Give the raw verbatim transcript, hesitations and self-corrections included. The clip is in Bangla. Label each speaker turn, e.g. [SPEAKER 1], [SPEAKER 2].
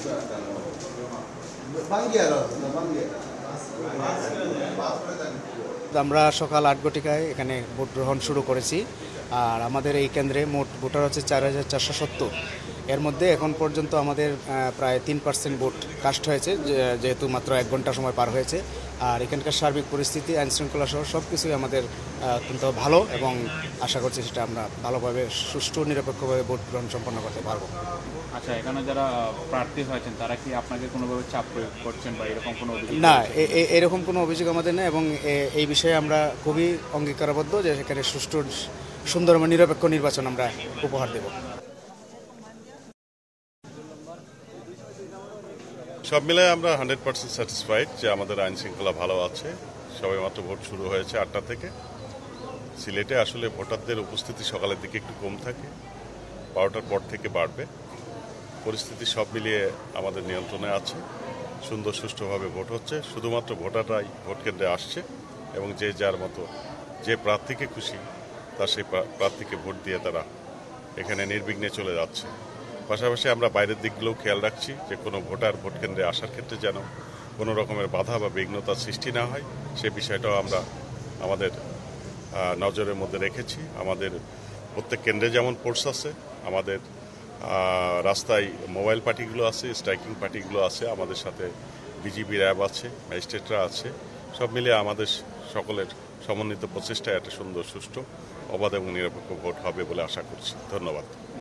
[SPEAKER 1] আমরা সকাল আট ঘটিকায় এখানে ভোট গ্রহণ শুরু করেছি। আর আমাদের এই কেন্দ্রে মোট ভোটার হচ্ছে চার হাজার চারশো সত্তর। এর মধ্যে এখন পর্যন্ত আমাদের প্রায় তিন পার্সেন্ট ভোট কাস্ট হয়েছে, যেহেতু মাত্র এক ঘন্টা সময় পার হয়েছে। আর এখানকার সার্বিক পরিস্থিতি, আইনশৃঙ্খলা সহ সব কিছুই আমাদের কিন্তু ভালো, এবং আশা করছি সেটা আমরা ভালোভাবে সুষ্ঠু নিরপেক্ষভাবে ভোট গ্রহণ সম্পন্ন করতে পারবো।
[SPEAKER 2] আচ্ছা, এখানে যারা প্রার্থী হয়েছেন তারা কি আপনাকে কোনোভাবে চাপ প্রয়োগ করছেন বা এরকম কোনো অভিযোগ?
[SPEAKER 1] না, এরকম কোনো অভিযোগ আমাদের নেই, এবং এই বিষয়ে আমরা খুবই অঙ্গীকারবদ্ধ যে সেখানে সুষ্ঠু সুন্দর এবং নিরপেক্ষ নির্বাচন আমরা উপহার দেব।
[SPEAKER 3] সব মিলায় আমরা হান্ড্রেড পার্সেন্ট স্যাটিসফাইড যে আমাদের আইন শৃঙ্খলা ভালো আছে। সবে মাত্র ভোট শুরু হয়েছে আটটা থেকে। সিলেটে আসলে ভোটারদের উপস্থিতি সকালের দিকে একটু কম থাকে, বারোটার পর থেকে বাড়বে। পরিস্থিতি সব মিলিয়ে আমাদের নিয়ন্ত্রণে আছে। সুন্দর সুষ্ঠুভাবে ভোট হচ্ছে। শুধুমাত্র ভোটাররাই ভোট কেন্দ্রে আসছে, এবং যে যার মতো যে প্রার্থীকে খুশি তার সেই প্রার্থীকে ভোট দিয়ে তারা এখানে নির্বিঘ্নে চলে যাচ্ছে। পাশাপাশি আমরা বাইরের দিকগুলোও খেয়াল রাখছি যে কোনো ভোটার ভোট কেন্দ্রে আসার ক্ষেত্রে যেন কোনো রকমের বাধা বা বিঘ্নতার সৃষ্টি না হয়, সে বিষয়টাও আমরা আমাদের নজরের মধ্যে রেখেছি। আমাদের প্রত্যেক কেন্দ্রে যেমন ফোর্স আছে, আমাদের রাস্তায় মোবাইল পার্টিগুলো আছে, স্ট্রাইকিং পার্টিগুলো আছে, আমাদের সাথে বিজিবি র্যাব আছে, ম্যাজিস্ট্রেটরা আছে। সব মিলিয়ে আমাদের সকলের সমন্বিত প্রচেষ্টায় একটা সুন্দর সুষ্ঠু অবাধ এবং নিরপেক্ষ ভোট হবে বলে আশা করছি। ধন্যবাদ।